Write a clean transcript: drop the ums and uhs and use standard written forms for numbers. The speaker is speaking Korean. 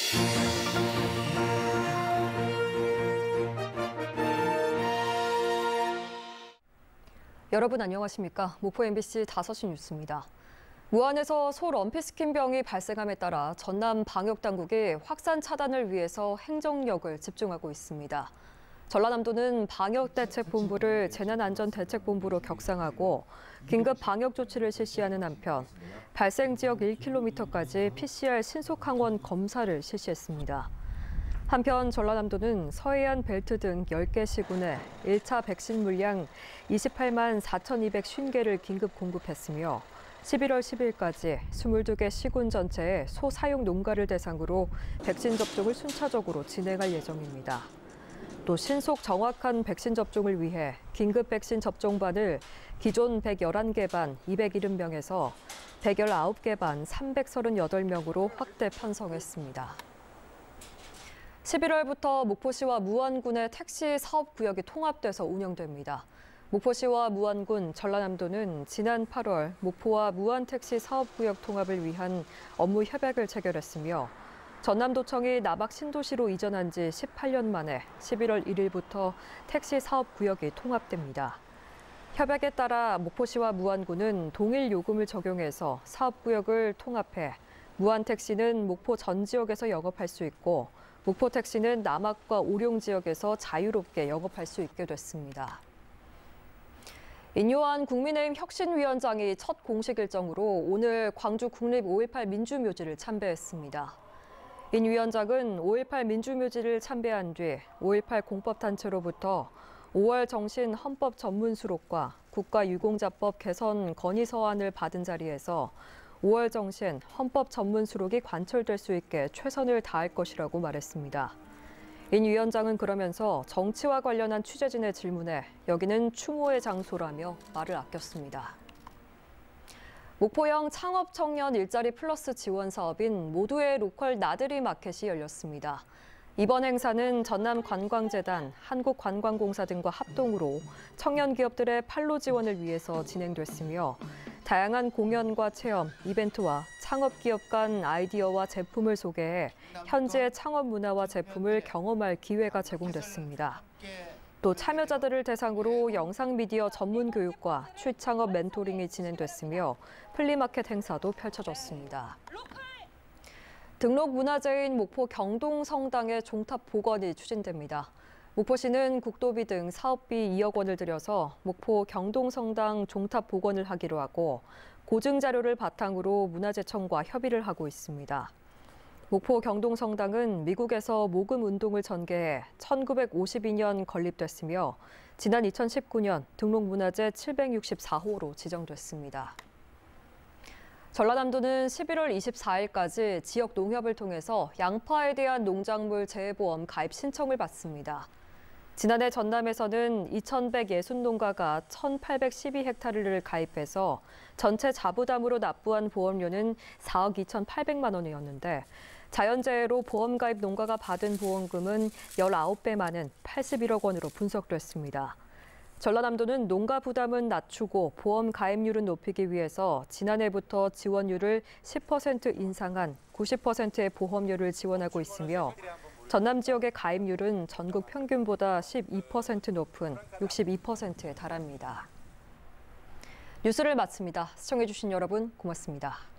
여러분 안녕하십니까? 목포 MBC 5시 뉴스입니다. 무안에서 소 럼피스킨병이 발생함에 따라 전남 방역당국이 확산 차단을 위해서 행정력을 집중하고 있습니다. 전라남도는 방역대책본부를 재난안전대책본부로 격상하고 긴급 방역 조치를 실시하는 한편 발생 지역 1km까지 PCR 신속항원 검사를 실시했습니다. 한편 전라남도는 서해안 벨트 등 10개 시군에 1차 백신 물량 28만 4,250개를 긴급 공급했으며 11월 10일까지 22개 시군 전체에 소 사육 농가를 대상으로 백신 접종을 순차적으로 진행할 예정입니다. 또 신속 정확한 백신 접종을 위해 긴급 백신 접종반을 기존 111개 반 270명에서 119개 반 338명으로 확대 편성했습니다. 11월부터 목포시와 무안군의 택시 사업구역이 통합돼서 운영됩니다. 목포시와 무안군, 전라남도는 지난 8월 목포와 무안 택시 사업구역 통합을 위한 업무 협약을 체결했으며 전남도청이 남악 신도시로 이전한 지 18년 만에 11월 1일부터 택시 사업구역이 통합됩니다. 협약에 따라 목포시와 무안군은 동일 요금을 적용해서 사업구역을 통합해 무안택시는 목포 전 지역에서 영업할 수 있고 목포택시는 남악과 오룡 지역에서 자유롭게 영업할 수 있게 됐습니다. 인요한 국민의힘 혁신위원장이 첫 공식 일정으로 오늘 광주 국립 5.18 민주묘지를 참배했습니다. 인 위원장은 5.18 민주묘지를 참배한 뒤 5.18 공법단체로부터 5월 정신 헌법 전문 수록과 국가유공자법 개선 건의 서한을 받은 자리에서 5월 정신 헌법 전문 수록이 관철될 수 있게 최선을 다할 것이라고 말했습니다. 인 위원장은 그러면서 정치와 관련한 취재진의 질문에 여기는 추모의 장소라며 말을 아꼈습니다. 목포형 창업 청년 일자리 플러스 지원 사업인 모두의 로컬 나들이 마켓이 열렸습니다. 이번 행사는 전남관광재단, 한국관광공사 등과 합동으로 청년 기업들의 판로 지원을 위해서 진행됐으며 다양한 공연과 체험, 이벤트와 창업기업 간 아이디어와 제품을 소개해 현지의 창업 문화와 제품을 경험할 기회가 제공됐습니다. 또 참여자들을 대상으로 영상미디어 전문 교육과 취창업 멘토링이 진행됐으며 플리마켓 행사도 펼쳐졌습니다. 등록 문화재인 목포 경동성당의 종탑 복원이 추진됩니다. 목포시는 국도비 등 사업비 2억 원을 들여서 목포 경동성당 종탑 복원을 하기로 하고 고증 자료를 바탕으로 문화재청과 협의를 하고 있습니다. 목포 경동성당은 미국에서 모금 운동을 전개해 1952년 건립됐으며 지난 2019년 등록문화재 764호로 지정됐습니다. 전라남도는 11월 24일까지 지역 농협을 통해서 양파에 대한 농작물 재해보험 가입 신청을 받습니다. 지난해 전남에서는 2,160농가가 1,812헥타르를 가입해서 전체 자부담으로 납부한 보험료는 4억 2,800만 원이었는데 자연재해로 보험 가입 농가가 받은 보험금은 19배 많은 81억 원으로 분석됐습니다. 전라남도는 농가 부담은 낮추고 보험 가입률은 높이기 위해서 지난해부터 지원율을 10% 인상한 90%의 보험료를 지원하고 있으며 전남 지역의 가입률은 전국 평균보다 12% 높은 62%에 달합니다. 뉴스를 마칩니다. 시청해주신 여러분 고맙습니다.